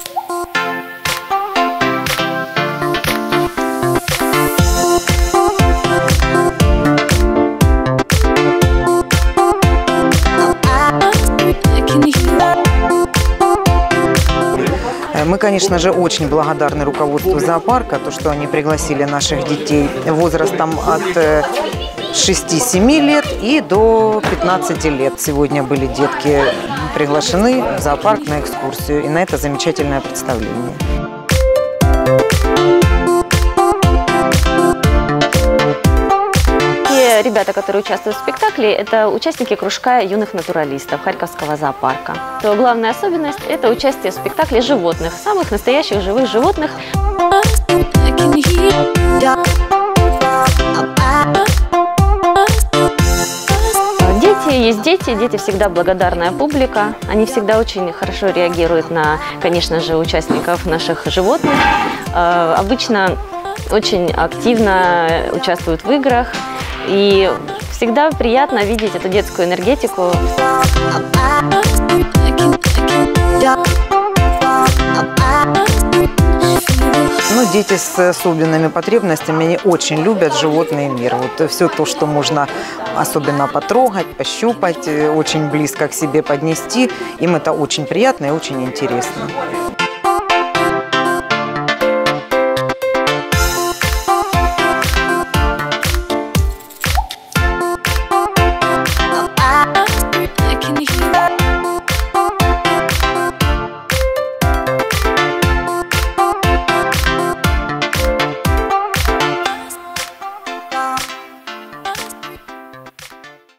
Мы, конечно же, очень благодарны руководству зоопарка, то, что они пригласили наших детей возрастом от 6-7 лет и до 15 лет. Сегодня были детки приглашены в зоопарк на экскурсию и на это замечательное представление. Те ребята, которые участвуют в спектакле, это участники кружка юных натуралистов Харьковского зоопарка. То главная особенность – это участие в спектакле животных, самых настоящих живых животных. Дети всегда благодарная публика, они всегда очень хорошо реагируют на, конечно же, участников наших животных, обычно очень активно участвуют в играх, и всегда приятно видеть эту детскую энергетику. Ну, дети с особенными потребностями, они очень любят животный мир. Вот все то, что можно особенно потрогать, пощупать, очень близко к себе поднести, им это очень приятно и очень интересно.